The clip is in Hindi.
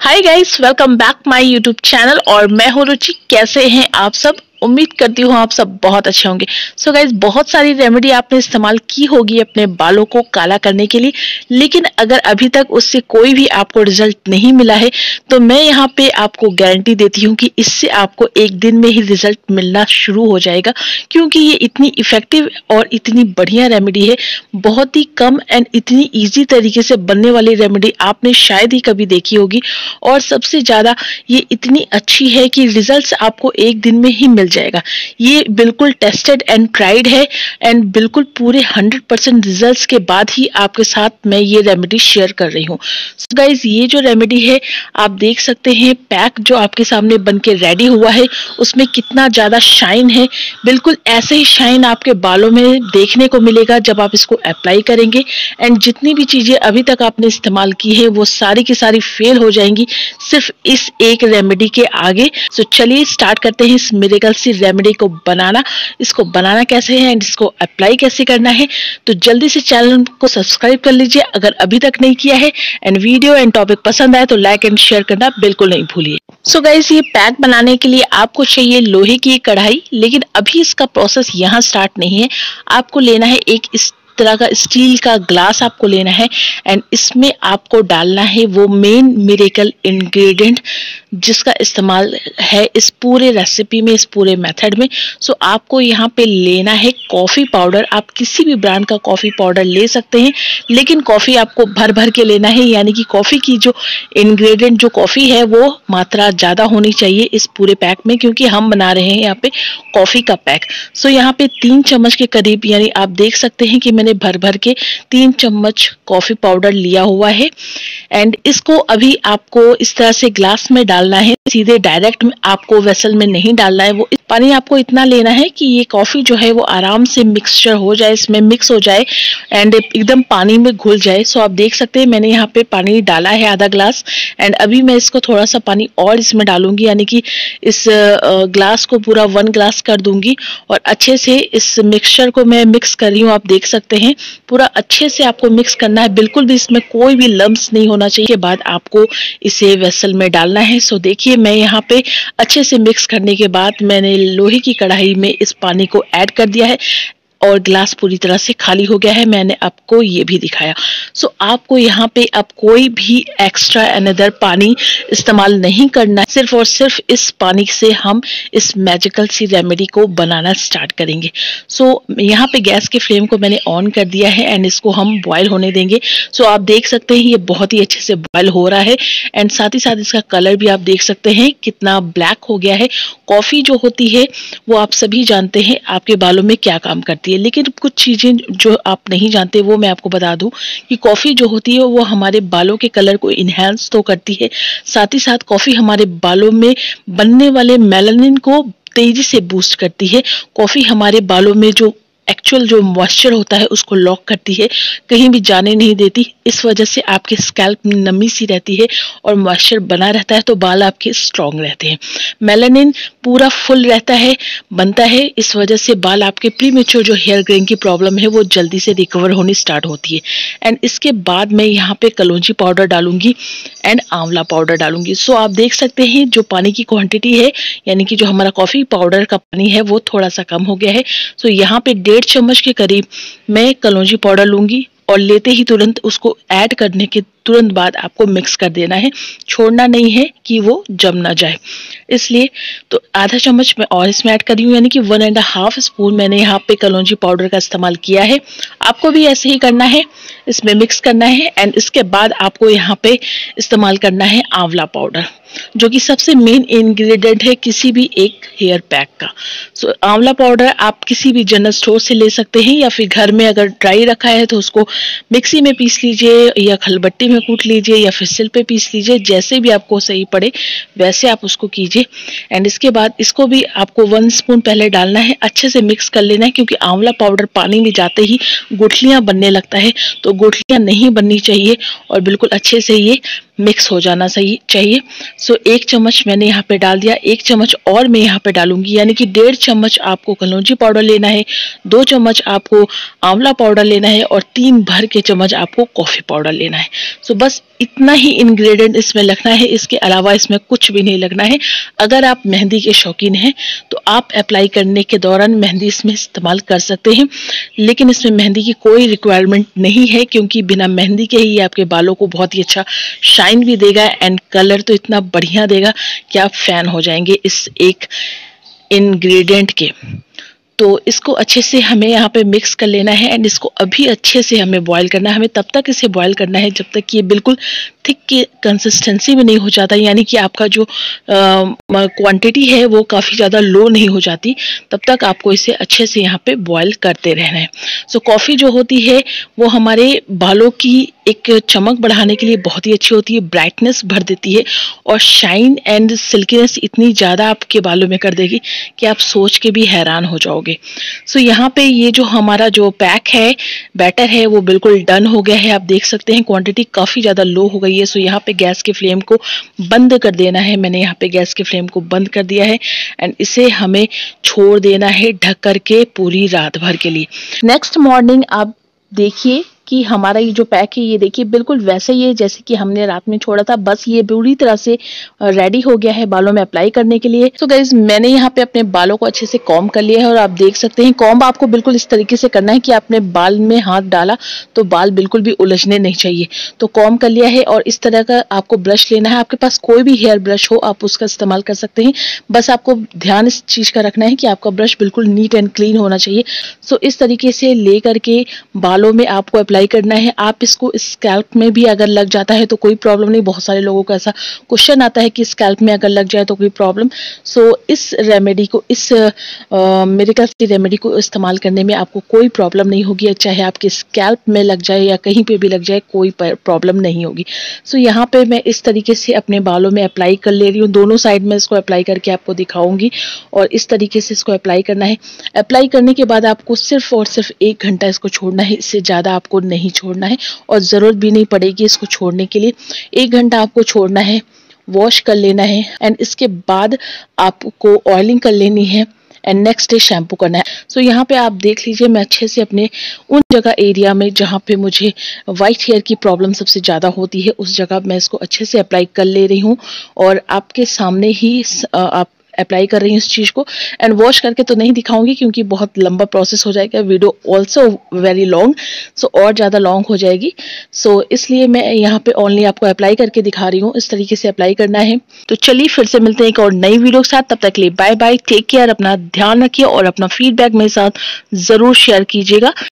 Hi guys, welcome back my YouTube channel. और मैं हूं रुचि। कैसे हैं आप सब? उम्मीद करती हूँ आप सब बहुत अच्छे होंगे। सो गाइस, बहुत सारी रेमेडी आपने इस्तेमाल की होगी अपने बालों को काला करने के लिए, लेकिन अगर अभी तक उससे कोई भी आपको रिजल्ट नहीं मिला है तो मैं यहाँ पे आपको गारंटी देती हूँ कि इससे आपको एक दिन में ही रिजल्ट मिलना शुरू हो जाएगा, क्योंकि ये इतनी इफेक्टिव और इतनी बढ़िया रेमेडी है। बहुत ही कम एंड इतनी ईजी तरीके से बनने वाली रेमेडी आपने शायद ही कभी देखी होगी, और सबसे ज्यादा ये इतनी अच्छी है कि रिजल्ट्स आपको एक दिन में ही मिल जाएगा। ये बिल्कुल टेस्टेड एंड ट्राइड है एंड बिल्कुल पूरे 100% रिजल्ट्स के बाद ही आपके साथ मैं ये रेमेडी शेयर कर रही हूँ। सो गाइज, ये जो रेमेडी है आप देख सकते हैं, पैक जो आपके सामने बनके रेडी हुआ है उसमें कितना ज्यादा शाइन है। बिल्कुल ऐसे ही शाइन आपके बालों में देखने को मिलेगा जब आप इसको अप्लाई करेंगे। एंड जितनी भी चीजें अभी तक आपने इस्तेमाल की है वो सारी की सारी फेल हो जाएंगी सिर्फ इस एक रेमेडी के आगे। सो चलिए स्टार्ट करते हैं इस मिरेकल सी रेमेडी को बनाना। इसको बनाना कैसे है एंड इसको अप्लाई कैसे करना है, तो जल्दी से चैनल को सब्सक्राइब कर लीजिए अगर अभी तक नहीं किया है। एंड वीडियो एंड टॉपिक पसंद आए तो लाइक एंड शेयर करना बिल्कुल नहीं भूलिए। सो गाइस, ये पैक बनाने के लिए आपको चाहिए लोहे की कढ़ाई, लेकिन अभी इसका प्रोसेस यहाँ स्टार्ट नहीं है। आपको लेना है एक इस तरह का स्टील का ग्लास आपको लेना है एंड इसमें आपको डालना है वो मेन मिरेकल इंग्रेडिएंट जिसका इस्तेमाल है इस पूरे रेसिपी में, इस पूरे मेथड में। सो आपको यहाँ पे लेना है कॉफी पाउडर। आप किसी भी ब्रांड का कॉफी पाउडर ले सकते हैं, लेकिन कॉफी आपको भर भर के लेना है, यानी कि कॉफी की जो इंग्रेडिएंट जो कॉफी है वो मात्रा ज्यादा होनी चाहिए इस पूरे पैक में, क्योंकि हम बना रहे हैं यहाँ पे कॉफी का पैक। सो यहाँ पे 3 चम्मच के करीब, यानी आप देख सकते हैं कि मैंने भर भर के 3 चम्मच कॉफी पाउडर लिया हुआ है। एंड इसको अभी आपको इस तरह से ग्लास में डालना है, सीधे डायरेक्ट में आपको वेसल में नहीं डालना है। वो पानी आपको इतना लेना है कि ये कॉफी जो है वो आराम से मिक्सचर हो जाए, इसमें मिक्स हो जाए एंड एकदम पानी में घुल जाए। सो आप देख सकते हैं मैंने यहाँ पे पानी डाला है आधा ग्लास। एंड अभी मैं इसको थोड़ा सा पानी और इसमें डालूंगी, यानी कि इस ग्लास को पूरा 1 ग्लास कर दूंगी और अच्छे से इस मिक्सचर को मैं मिक्स कर रही हूँ। आप देख सकते हैं पूरा अच्छे से आपको मिक्स करना है, बिल्कुल भी इसमें कोई भी लम्स नहीं होना चाहिए। के बाद आपको इसे वेसल में डालना है। सो देखिए मैं यहाँ पे अच्छे से मिक्स करने के बाद मैंने लोहे की कढ़ाई में इस पानी को ऐड कर दिया है और ग्लास पूरी तरह से खाली हो गया है। मैंने आपको ये भी दिखाया। सो आपको यहाँ पे अब कोई भी एक्स्ट्रा अनदर पानी इस्तेमाल नहीं करना है, सिर्फ और सिर्फ इस पानी से हम इस मैजिकल सी रेमेडी को बनाना स्टार्ट करेंगे। सो यहाँ पे गैस के फ्लेम को मैंने ऑन कर दिया है एंड इसको हम बॉयल होने देंगे। सो आप देख सकते हैं ये बहुत ही अच्छे से बॉयल हो रहा है एंड साथ ही साथ इसका कलर भी आप देख सकते हैं कितना ब्लैक हो गया है। कॉफी जो होती है वो आप सभी जानते हैं आपके बालों में क्या काम करती है, लेकिन कुछ चीजें जो आप नहीं जानते वो मैं आपको बता दूं कि कॉफी जो होती है वो हमारे बालों के कलर को इनहेंस तो करती है, साथ ही साथ कॉफी हमारे बालों में बनने वाले मेलानिन को तेजी से बूस्ट करती है। कॉफी हमारे बालों में जो एक्चुअल जो मॉइस्चर होता है उसको लॉक करती है, कहीं भी जाने नहीं देती। इस वजह से आपके स्कैल्प में नमी सी रहती है और मॉइस्चर बना रहता है, तो बाल आपके स्ट्रांग रहते हैं। मेलानिन पूरा फुल रहता है, बनता है, इस वजह से बाल आपके प्रीमेच्योर जो हेयर ग्रेइंग की प्रॉब्लम है वो जल्दी से रिकवर होनी स्टार्ट होती है। एंड इसके बाद मैं यहाँ पे कलौंजी पाउडर डालूंगी एंड आंवला पाउडर डालूंगी। सो आप देख सकते हैं जो पानी की क्वांटिटी है, यानी कि जो हमारा कॉफी पाउडर का पानी है वो थोड़ा सा कम हो गया है। सो यहाँ पे 1.5 चम्मच के करीब मैं कलौंजी पाउडर लूंगी और लेते ही तुरंत उसको ऐड करने के तुरंत बाद आपको मिक्स कर देना है, छोड़ना नहीं है कि वो जम ना जाए। इसलिए तो आधा चम्मच मैं और इसमें ऐड कर रही हूँ, यानी कि 1.5 स्पून मैंने यहाँ पे कलौंजी पाउडर का इस्तेमाल किया है। आपको भी ऐसे ही करना है, इसमें मिक्स करना है। एंड इसके बाद आपको यहाँ पे इस्तेमाल करना है आंवला पाउडर, जो कि सबसे मेन इंग्रेडिएंट है किसी भी एक हेयर पैक का। सो आंवला पाउडर आप किसी भी जनरल स्टोर से ले सकते हैं, या फिर घर में अगर ड्राई रखा है तो उसको मिक्सी में पीस लीजिए या खलबट्टी में कूट लीजिए या फिर सिल पे पीस लीजिए, जैसे भी आपको सही पड़े वैसे आप उसको कीजिए। एंड इसके बाद इसको भी आपको 1 स्पून पहले डालना है, अच्छे से मिक्स कर लेना है, क्योंकि आंवला पाउडर पानी में जाते ही गुठलियां बनने लगता है, तो गुठलियां नहीं बननी चाहिए और बिल्कुल अच्छे से ये मिक्स हो जाना चाहिए। सो 1 चम्मच मैंने यहाँ पे डाल दिया, 1 चम्मच और मैं यहाँ पे डालूंगी, यानी कि 1.5 चम्मच आपको कलौंजी पाउडर लेना है, 2 चम्मच आपको आंवला पाउडर लेना है और 3 भर के चम्मच आपको कॉफी पाउडर लेना है। सो बस इतना ही इंग्रेडिएंट इसमें लगना है, इसके अलावा इसमें कुछ भी नहीं लगना है। अगर आप मेहंदी के शौकीन हैं तो आप अप्लाई करने के दौरान मेहंदी इसमें इस्तेमाल कर सकते हैं, लेकिन इसमें मेहंदी की कोई रिक्वायरमेंट नहीं है, क्योंकि बिना मेहंदी के ही आपके बालों को बहुत ही अच्छा शाइन भी देगा एंड कलर तो इतना बढ़िया देगा कि आप फैन हो जाएंगे इस एक इंग्रेडिएंट के। तो इसको अच्छे से हमें यहाँ पे मिक्स कर लेना है एंड इसको अभी अच्छे से हमें बॉईल करना है। हमें तब तक इसे बॉईल करना है जब तक कि ये बिल्कुल थिक की कंसिस्टेंसी में नहीं हो जाता, यानी कि आपका जो क्वांटिटी है वो काफ़ी ज़्यादा लो नहीं हो जाती, तब तक आपको इसे अच्छे से यहाँ पे बॉईल करते रहना है। सो कॉफ़ी जो होती है वो हमारे बालों की एक चमक बढ़ाने के लिए बहुत ही अच्छी होती है, ब्राइटनेस भर देती है और शाइन एंड सिल्कीनेस इतनी ज़्यादा आपके बालों में कर देगी कि आप सोच के भी हैरान हो जाओगे। सो यहाँ पे ये जो हमारा जो पैक है, बैटर है, वो बिल्कुल डन हो गया है। आप देख सकते हैं क्वांटिटी काफ़ी ज़्यादा लो हो गई है। सो यहाँ पे गैस के फ्लेम को बंद कर देना है। मैंने यहाँ पे गैस के फ्लेम को बंद कर दिया है एंड इसे हमें छोड़ देना है ढक करके पूरी रात भर के लिए। नेक्स्ट मॉर्निंग आप देखिए कि हमारा ये जो पैक है, ये देखिए बिल्कुल वैसे ही है जैसे कि हमने रात में छोड़ा था, बस ये पूरी तरह से रेडी हो गया है बालों में अप्लाई करने के लिए। तो गाइज मैंने यहाँ पे अपने बालों को अच्छे से कॉम्ब कर लिया है और आप देख सकते हैं कॉम्ब आपको बिल्कुल इस तरीके से करना है कि आपने बाल में हाथ डाला तो बाल बिल्कुल भी उलझने नहीं चाहिए। तो कॉम्ब कर लिया है और इस तरह का आपको ब्रश लेना है। आपके पास कोई भी हेयर ब्रश हो आप उसका इस्तेमाल कर सकते हैं, बस आपको ध्यान इस चीज का रखना है कि आपका ब्रश बिल्कुल नीट एंड क्लीन होना चाहिए। सो इस तरीके से ले करके बालों में आपको अप्लाई करना है। आप इसको स्कैल्प में भी अगर लग जाता है तो कोई प्रॉब्लम नहीं। बहुत सारे लोगों का ऐसा क्वेश्चन आता है कि स्कैल्प में अगर लग जाए तो कोई प्रॉब्लम। सो इस रेमेडी को, इस मिरेकल की रेमेडी को इस्तेमाल करने में आपको कोई प्रॉब्लम नहीं होगी, चाहे आपके स्कैल्प में लग जाए या कहीं पे भी लग जाए कोई प्रॉब्लम नहीं होगी। सो यहाँ पे मैं इस तरीके से अपने बालों में अप्लाई कर ले रही हूँ, दोनों साइड में इसको अप्लाई करके आपको दिखाऊंगी और इस तरीके से इसको अप्लाई करना है। अप्लाई करने के बाद आपको सिर्फ और सिर्फ 1 घंटा इसको छोड़ना है, इससे ज़्यादा आपको नहीं छोड़ना है और ज़रूरत भी नहीं पड़ेगी इसको छोड़ने के लिए। 1 घंटा आपको छोड़ना है, वॉश कर लेना है एंड इसके बाद आपको ऑयलिंग कर लेनी है एंड नेक्स्ट डे शैम्पू करना है। सो यहाँ पे आप देख लीजिए मैं अच्छे से अपने उन जगह एरिया में जहाँ पे मुझे वाइट हेयर की प्रॉब्लम सबसे ज़्यादा होती है उस जगह मैं इसको अच्छे से अप्लाई कर ले रही हूँ और आपके सामने ही आप अप्लाई कर रही हूँ इस चीज़ को। एंड वॉश करके तो नहीं दिखाऊंगी क्योंकि बहुत लंबा प्रोसेस हो जाएगा, video also very long, so और ज़्यादा लॉन्ग हो जाएगी। सो इसलिए मैं यहाँ पे ओनली आपको अप्लाई करके दिखा रही हूँ, इस तरीके से अप्लाई करना है। तो चलिए फिर से मिलते हैं एक और नई वीडियो के साथ, तब तक के लिए बाय बाय, टेक केयर, अपना ध्यान रखिए और अपना फीडबैक मेरे साथ ज़रूर शेयर कीजिएगा।